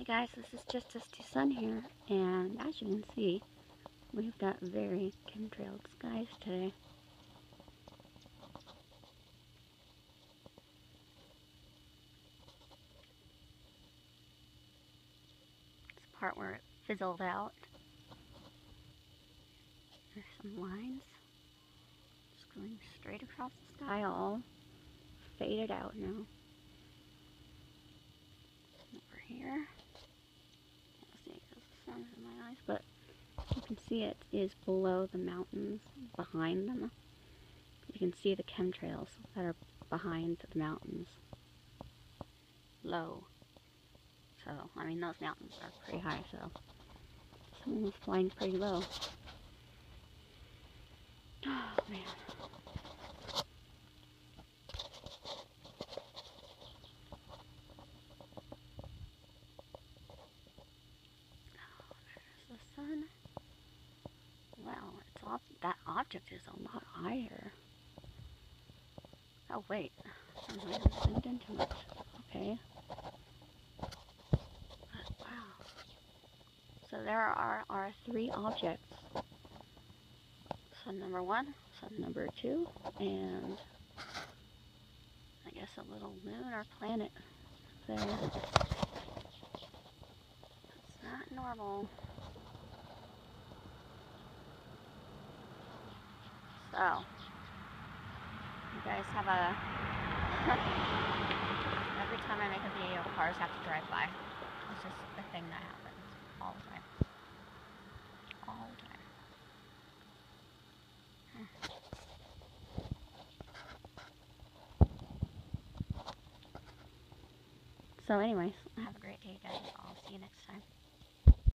Hey guys, this is Just Us Two Sun here, and as you can see, we've got very chemtrailed skies today. This part where it fizzled out. There's some lines just going straight across the sky, all faded out now. Over here, can't see because the sun's in my eyes, but you can see it is below the mountains behind them. You can see the chemtrails that are behind the mountains. Low. So, I mean, those mountains are pretty high, so someone was flying pretty low. Oh, man. Oh, there's the sun. Well, it's all, that object is a lot higher. Oh, wait. I haven't zoomed in too much. Okay. But, wow. So there are our three objects. Sun number 1, sun number 2, and I guess a little moon or planet there. It's not normal. So, you guys have a... Every time I make a video, cars have to drive by. It's just a thing that happens all the time. All the time. So anyways, have a great day, guys. I'll see you next time.